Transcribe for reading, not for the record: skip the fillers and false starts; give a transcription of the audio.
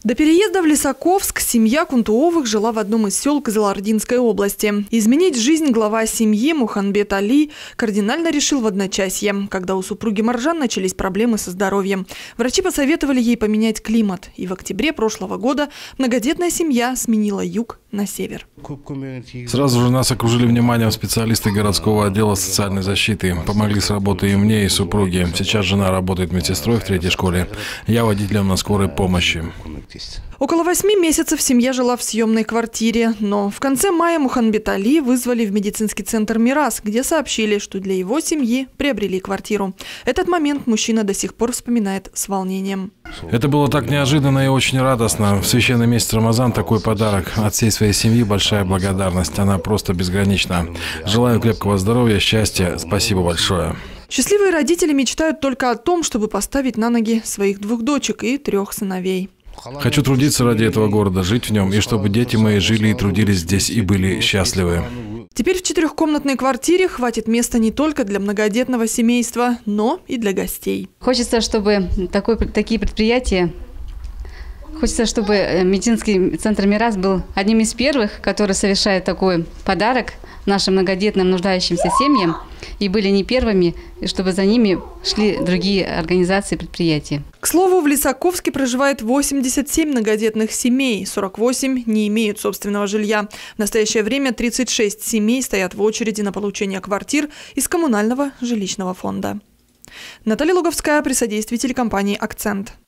До переезда в Лисаковск семья Кунтуовых жила в одном из сел Кызылординской области. Изменить жизнь глава семьи Муханбет Али кардинально решил в одночасье, когда у супруги Маржан начались проблемы со здоровьем. Врачи посоветовали ей поменять климат. И в октябре прошлого года многодетная семья сменила юг на север. Сразу же нас окружили вниманием специалисты городского отдела социальной защиты. Помогли с работой и мне, и супруге. Сейчас жена работает медсестрой в 3-й школе. Я водителем на скорой помощи. Около 8 месяцев семья жила в съемной квартире, но в конце мая Муханбет Али вызвали в медицинский центр «Мирас», где сообщили, что для его семьи приобрели квартиру. Этот момент мужчина до сих пор вспоминает с волнением. Это было так неожиданно и очень радостно. В священный месяц Рамазан такой подарок. От всей своей семьи большая благодарность. Она просто безгранична. Желаю крепкого здоровья, счастья. Спасибо большое. Счастливые родители мечтают только о том, чтобы поставить на ноги своих 2 дочек и 3 сыновей. Хочу трудиться ради этого города, жить в нем, и чтобы дети мои жили и трудились здесь и были счастливы. Теперь в 4-комнатной квартире хватит места не только для многодетного семейства, но и для гостей. Хочется, чтобы такие предприятия, чтобы медицинский центр «Мирас» был одним из первых, который совершает такой подарок нашим многодетным нуждающимся семьям, и были не первыми, и чтобы за ними шли другие организации и предприятия. К слову, в Лисаковске проживает 87 многодетных семей, 48 не имеют собственного жилья. В настоящее время 36 семей стоят в очереди на получение квартир из коммунального жилищного фонда. Наталья Луговская при содействии телекомпании «Акцент».